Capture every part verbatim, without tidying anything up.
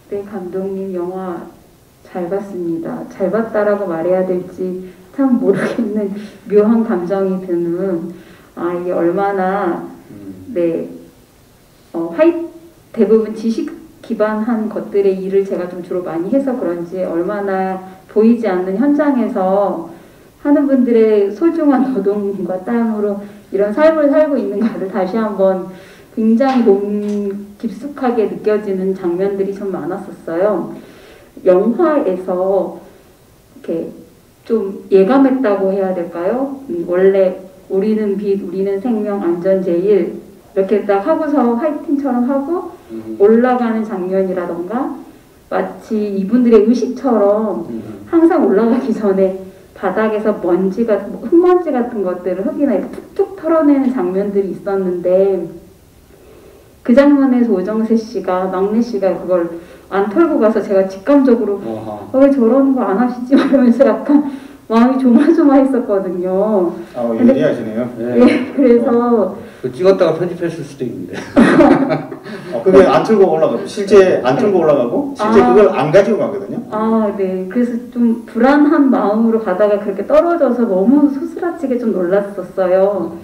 네, 감독님 영화 잘 봤습니다. 잘 봤다라고 말해야 될지 참 모르겠는 묘한 감정이 드는, 아, 이게 얼마나, 네, 어, 화이, 대부분 지식 기반한 것들의 일을 제가 좀 주로 많이 해서 그런지 얼마나 보이지 않는 현장에서 하는 분들의 소중한 노동과 땀으로 이런 삶을 살고 있는가를 다시 한번 굉장히 몸 깊숙하게 느껴지는 장면들이 좀 많았었어요. 영화에서 이렇게 좀 예감했다고 해야 될까요? 음, 원래 우리는 빛, 우리는 생명, 안전 제일 이렇게 딱 하고서 화이팅처럼 하고 올라가는 장면이라던가 마치 이분들의 의식처럼 항상 올라가기 전에 바닥에서 먼지 같은, 흙먼지 같은 것들을 흙이나 이렇게 툭툭 털어내는 장면들이 있었는데 그 장면에서 오정세 씨가, 막내 씨가 그걸 안 털고 가서 제가 직감적으로 어, 왜 저런 거 안 하시지? 이러면서 약간 마음이 조마조마했었거든요. 아, 예리하시네요. 네. 네, 그래서 그 찍었다가 편집했을 수도 있는데. 어, 그게 안 틀고 올라가고 실제 안 틀고 올라가고 실제 아, 그걸 안 가지고 가거든요. 아, 네. 그래서 좀 불안한 마음으로 가다가 그렇게 떨어져서 너무 소스라치게 좀 놀랐었어요.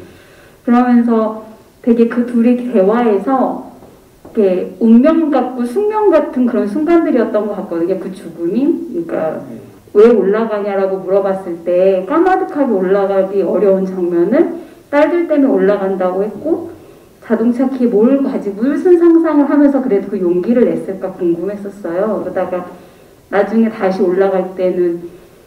그러면서 되게 그 둘이 대화에서 이렇게 운명 같고 숙명 같은 그런 순간들이었던 것 같거든요. 그 죽음이. 그러니까 네. 왜 올라가냐라고 물어봤을 때 까마득하게 올라가기 어려운 장면을 딸들 때문에 올라간다고 했고 자동차 키에 뭘 가지고 무슨 상상을 하면서 그래도 그 용기를 냈을까 궁금했었어요. 그러다가 나중에 다시 올라갈 때는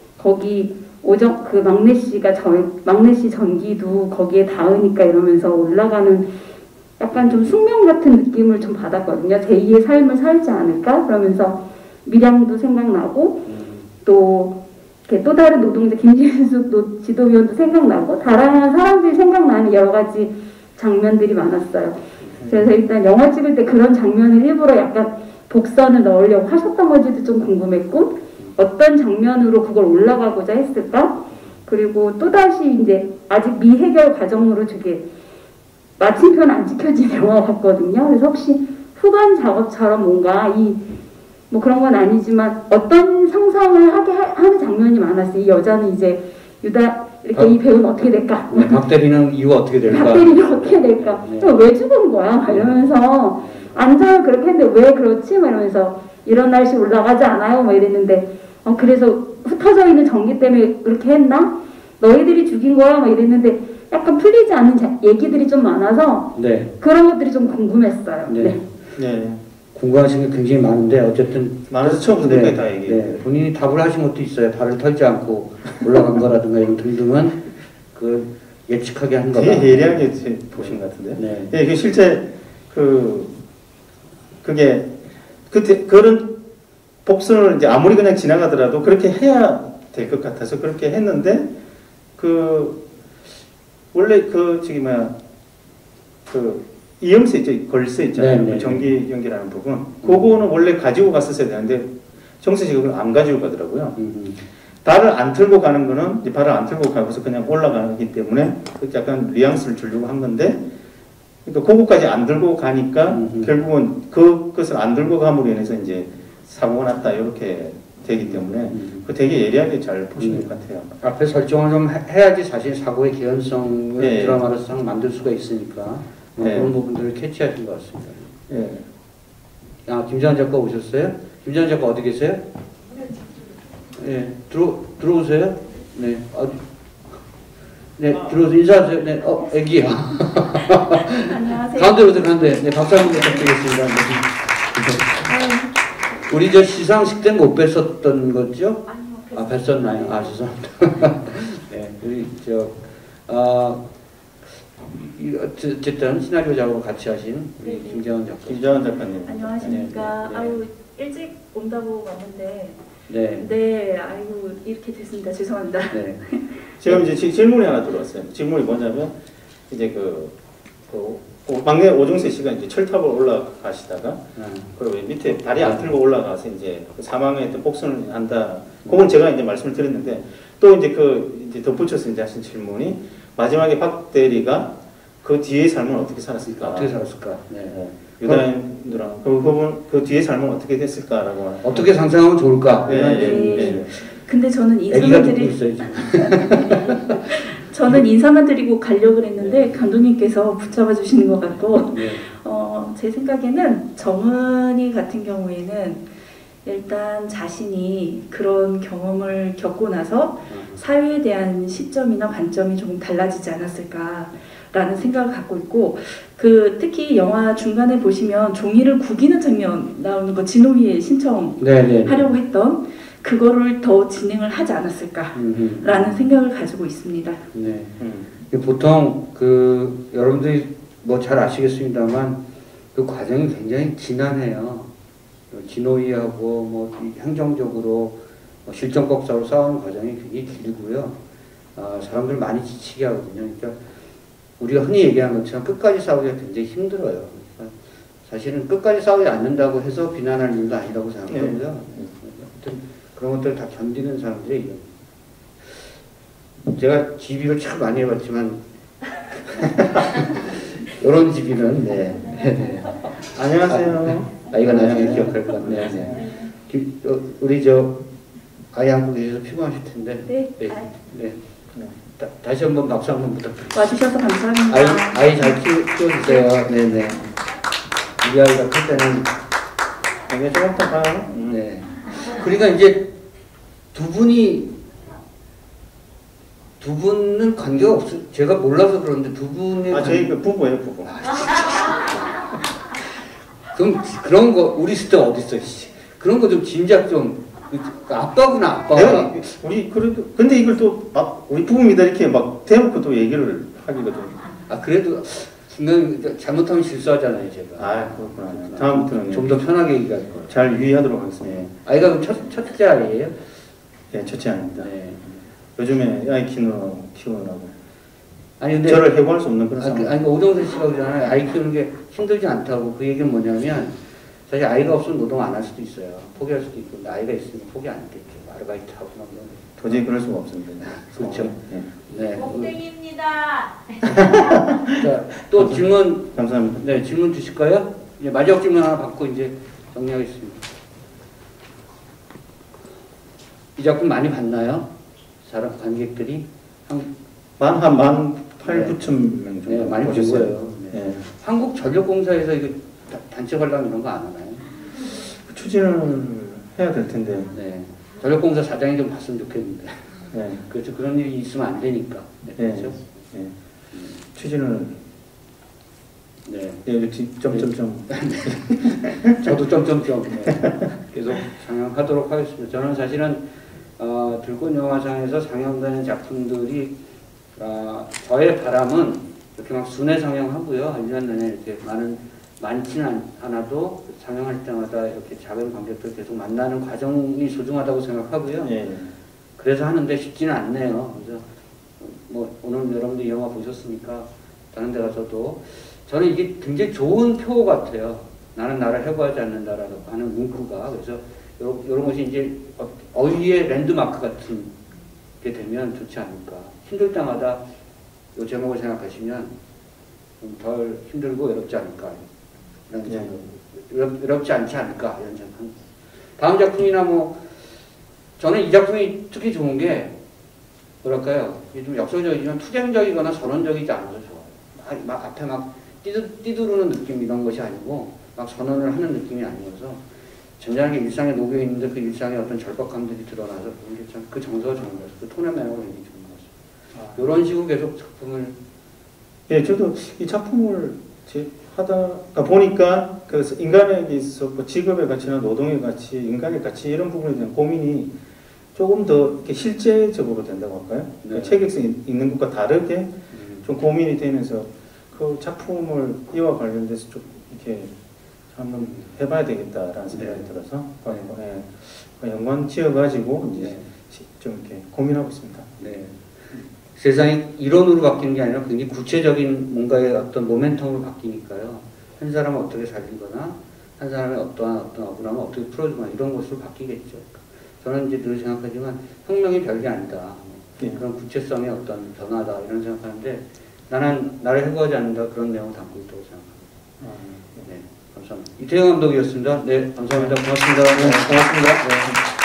거기 오정 그 막내 씨가 전 막내 씨 전기도 거기에 닿으니까 이러면서 올라가는 약간 좀 숙명 같은 느낌을 좀 받았거든요. 제이의 삶을 살지 않을까? 그러면서 밀양도 생각나고 또 이렇게 또 다른 노동자 김진숙 지도위원도 생각나고 다양한 사람들이 생각나는 여러 가지 장면들이 많았어요. 그래서 일단 영화 찍을 때 그런 장면을 일부러 약간 복선을 넣으려고 하셨던 건지도 좀 궁금했고 어떤 장면으로 그걸 올라가고자 했을까? 그리고 또다시 이제 아직 미해결 과정으로 저게 마침표는 안 지켜진 영화 같거든요. 그래서 혹시 후반 작업처럼 뭔가 이 뭐 그런 건 아니지만 어떤 상상을 하게 하, 하는 장면이 많았어요. 이 여자는 이제 유다 이렇게 아, 이 배우는 어떻게 될까? 박 대리는 이유가 어떻게 될까? 박 대리는 어떻게 될까? 네. 왜 죽은 거야? 막 이러면서 안전을 그렇게 했는데 왜 그렇지? 막 이러면서 이런 날씨 올라가지 않아요? 막 이랬는데 어, 그래서 흩어져 있는 전기 때문에 그렇게 했나? 너희들이 죽인 거야? 막 이랬는데 약간 풀리지 않는 자, 얘기들이 좀 많아서 네. 그런 것들이 좀 궁금했어요. 네. 네. 네. 궁금하신 게 굉장히 많은데 어쨌든 많아서 처음부터 네, 다 얘기해요. 네, 본인이 답을 하신 것도 있어요. 발을 털지 않고 올라간 거라든가 이런 등등은 그 예측하게 한 거다. 되게 예리하게 보신 것 같은데. 네. 네, 그 실제 그 그게 그때 그런 복선을 이제 아무리 그냥 지나가더라도 그렇게 해야 될 것 같아서 그렇게 했는데 그 원래 그 저기 뭐야 그 이염새 있죠, 걸쇠 있잖아요. 네, 네, 전기 연기라는 부분. 음. 그거는 원래 가지고 갔었어야 되는데 정세 씨가 그걸 안 가지고 가더라고요. 음. 발을 안 틀고 가는 거는 이제 발을 안 틀고 가고서 그냥 올라가기 때문에 약간 뉘앙스를 주려고 한 건데, 그러니까 그거까지 안 들고 가니까 음. 결국은 그것을 안 들고 감으로 인해서 이제 사고가 났다 이렇게 되기 때문에 음. 그 되게 예리하게 잘 보신 음. 것 같아요. 앞에 설정을 좀 해야지 사실 사고의 개연성을 네. 드라마로서 만들 수가 있으니까. 네. 그런 부분들을 캐치하신 것 같습니다. 네. 아, 김재환 작가 오셨어요? 김재환 작가 어디 계세요? 네, 들어, 들어오세요? 네, 어디? 네, 들어오세요. 인사하세요. 네, 어, 애기야. 안녕하세요. 가운데로 들어가는데, 네, 박수 한번 부탁드리겠습니다. 네. 우리 저 시상식 때 못 뵀었던 거죠? 아니요, 아, 뵀었나요? 아, 죄송합니다. 네, 우리 저, 아, 어쨌든 시나리오 작업을 같이 하신 우리 네. 김재환 작가. 김재환 작가님. 안녕하십니까. 네. 아유 일찍 온다고 왔는데. 네. 네. 아이고 이렇게 됐습니다. 죄송합니다. 네. 지금 이제 질문이 하나 들어왔어요. 질문이 뭐냐면 이제 그, 그, 그 막내 오정세 씨가 이제 철탑을 올라가시다가 음. 그리고 밑에 다리 안 틀고 올라가서 이제 그 사망에 또 복선을 한다. 그건 제가 이제 말씀을 드렸는데 또 이제 그 이제 덧붙여서 이제 하신 질문이. 마지막에 박 대리가 그 뒤의 삶은 어떻게 살았을까? 어떻게 살았을까? 네. 네. 유다인들은 그 부분 그 뒤에 삶은 어떻게 됐을까라고 어떻게 상상하면 좋을까? 네, 네. 네. 근데 저는 애기가 인사만 듣고 드리 있어요 지금. 저는 인사만 드리고 가려고 했는데 감독님께서 붙잡아 주시는 것 같고 네. 어, 제 생각에는 정은이 같은 경우에는 일단 자신이 그런 경험을 겪고 나서 사회에 대한 시점이나 관점이 조금 달라지지 않았을까라는 생각을 갖고 있고 그 특히 영화 중간에 보시면 종이를 구기는 장면 나오는 거 진호이에 신청하려고 네네. 했던 그거를 더 진행을 하지 않았을까라는 음흠. 생각을 가지고 있습니다. 네. 음. 보통 그 여러분들이 뭐 잘 아시겠습니다만 그 과정이 굉장히 지난해요. 진호이하고 뭐 행정적으로 뭐 실정법사로 싸우는 과정이 굉장히 길고요. 아, 사람들 많이 지치게 하거든요. 그러니까 우리가 흔히 얘기하는 것처럼 끝까지 싸우기가 굉장히 힘들어요. 그러니까 사실은 끝까지 싸우지 않는다고 해서 비난할 일도 아니라고 생각하고요. 네. 아무튼 그런 것들을 다 견디는 사람들이 제가 지비를 참 많이 해봤지만 이런 지비는 네. 안녕하세요. 아, 이거 나중에 기억할 것 같네요. 네. 기, 어, 우리 저 아이 안고 계셔서 피곤하실 텐데. 네. 네. 네. 다, 다시 한번 박수 한번 부탁드립니다. 와주셔서 감사합니다. 아이, 아이 잘 키워, 키워주세요. 네네. 우리 아이가 클 때는. 이게 조금 더 가요. 음. 네. 그러니까 이제 두 분이, 두 분은 관계가 없어. 제가 몰라서 그런데 두 분의. 아, 저희 그 부부예요, 부부. 그럼 그런 거 우리 시대 어디 있어? 그런 거 좀 진작 좀 아빠구나 아빠. 내가 우리 그래도 근데 이걸 또 아, 우리 부부입니다 이렇게 막 대놓고 또 얘기를 하기가 좀. 아 그래도 중간 잘못하면 실수하잖아요 제가. 아 그렇구나. 다음부터는 좀 더 편하게 얘기할 거예요. 잘 유의하도록 하겠습니다. 네. 아이가 그럼 첫 첫째 아이예요? 네, 첫째 아닙니다. 네. 요즘에 아이 키우느라고 키우느라고. 아니 근데 저를 해고할 수 없는 그런 아, 상황. 그, 아니 오정선 씨가 그러잖아요. 아이 키우는 게 힘들지 않다고. 그 얘기는 뭐냐면 사실 아이가 없으면 노동 안 할 수도 있어요. 포기할 수도 있고 근데 아이가 있으면 포기 안 했겠죠. 아르바이트 하고 막 그런 거. 도저히 그럴 수가 없습니다. 그렇죠. 네. 네. 복댕입니다. 자, 또 질문. 감사합니다. 네, 질문 주실까요? 이제 마지막 질문 하나 받고 이제 정리하겠습니다. 이 작품 많이 봤나요? 사람 관객들이 한 만한만 팔, 네. 구천 명 정도 네, 많이 본 보셨어요. 거예요. 네. 네. 한국전력공사에서 이거 다- 단체 관람 이런 거 안 하나요? 추진을 해야 될 텐데. 네. 전력공사 사장이 좀 봤으면 좋겠는데. 네. 그렇죠. 그런 일이 있으면 안 되니까. 네, 네. 그렇죠? 네. 추진을 네. 예, 뒤- 점점점. 저도 점점점 네. 계속 상영하도록 하겠습니다. 저는 사실은 어, 들꽃영화상에서 상영되는 작품들이 어, 저의 바람은 이렇게 막 순회 상영하고요. 일 년 내내 이렇게 많은 많지는 않아도 상영할 때마다 이렇게 작은 관객들 계속 만나는 과정이 소중하다고 생각하고요. 예. 그래서 하는데 쉽지는 않네요. 그래서 뭐 오늘 여러분들 이 영화 보셨으니까 다른 데 가서도 저는 이게 굉장히 좋은 표 같아요. 나는 나를 해고하지 않는다라고 하는 문구가. 그래서 요런, 요런 것이 이제 어휘의 랜드마크 같은 게 되면 좋지 않을까. 힘들 때마다 이 제목을 생각하시면 좀 덜 힘들고 외롭지 않을까. 이런 예. 생각. 외롭, 외롭지 않지 않을까. 이런 생각합니다. 다음 작품이나 뭐, 저는 이 작품이 특히 좋은 게, 뭐랄까요. 이게 좀 역설적이지만 투쟁적이거나 선언적이지 않아서 좋아요. 막, 막 앞에 막 띠두, 띠두르는 느낌 이런 것이 아니고, 막 선언을 하는 느낌이 아니어서, 전자하게 일상에 녹여 있는데 그 일상의 어떤 절박함들이 드러나서 그런 게 참 그 정서가 좋은 것 같아요. 그 톤의 매너가 굉장히 좋은 것 같아요. 아. 이런 식으로 계속 작품을. 예, 저도 이 작품을 제 하다가 보니까 그 인간에게 있어 뭐 직업의 가치나 노동의 가치, 인간의 가치 이런 부분에 대한 고민이 조금 더 이렇게 실제적으로 된다고 할까요? 네. 그 체격성이 있는 것과 다르게 음. 좀 고민이 되면서 그 작품을 이와 관련돼서 좀 이렇게 한번 해봐야 되겠다라는 생각이 네. 들어서 네. 네. 연관 지어가지고 이제 네. 좀 이렇게 고민하고 있습니다. 네. 세상이 이론으로 바뀌는 게 아니라 굉장히 구체적인 뭔가의 어떤 모멘텀으로 바뀌니까요. 한 사람을 어떻게 살리거나 한 사람의 어떠한 어떤 억울함을 어떻게 풀어주거나 이런 것으로 바뀌겠죠. 저는 이제 늘 생각하지만 혁명이 별게 아니다. 네. 그런 구체성의 어떤 변화다 이런 생각하는데 나는 나를 해고하지 않는다 그런 내용을 담고 있다고 생각합니다. 아, 네. 감사합니다. 이태영 감독이었습니다. 네, 감사합니다. 고맙습니다. 네, 고맙습니다. 네.